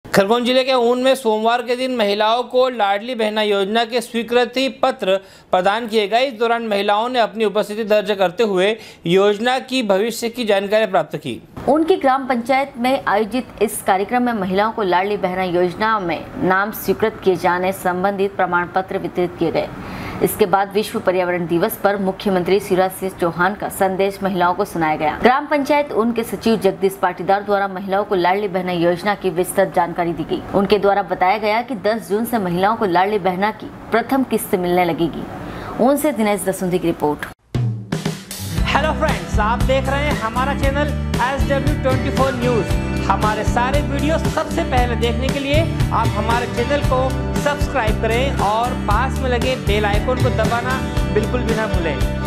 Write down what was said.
खरगोन जिले के ऊन में सोमवार के दिन महिलाओं को लाडली बहना योजना के स्वीकृति पत्र प्रदान किए गए। इस दौरान महिलाओं ने अपनी उपस्थिति दर्ज करते हुए योजना की भविष्य की जानकारी प्राप्त की। उनकी ग्राम पंचायत में आयोजित इस कार्यक्रम में महिलाओं को लाडली बहना योजना में नाम स्वीकृत किए जाने संबंधित प्रमाण पत्र वितरित किए गए। इसके बाद विश्व पर्यावरण दिवस पर मुख्यमंत्री शिवराज सिंह चौहान का संदेश महिलाओं को सुनाया गया। ग्राम पंचायत उनके सचिव जगदीश पाटीदार द्वारा महिलाओं को लाडली बहना योजना की विस्तृत जानकारी दी गई। उनके द्वारा बताया गया कि 10 जून से महिलाओं को लाडली बहना की प्रथम किस्त मिलने लगेगी। उनसे दिनेश दसुंधी की रिपोर्ट। हेलो फ्रेंड्स, आप देख रहे हैं हमारा चैनल SW24 न्यूज। हमारे सारे वीडियो सबसे पहले देखने के लिए आप हमारे चैनल को सब्सक्राइब करें और पास में लगे बेल आइकन को दबाना बिल्कुल भी ना भूलें।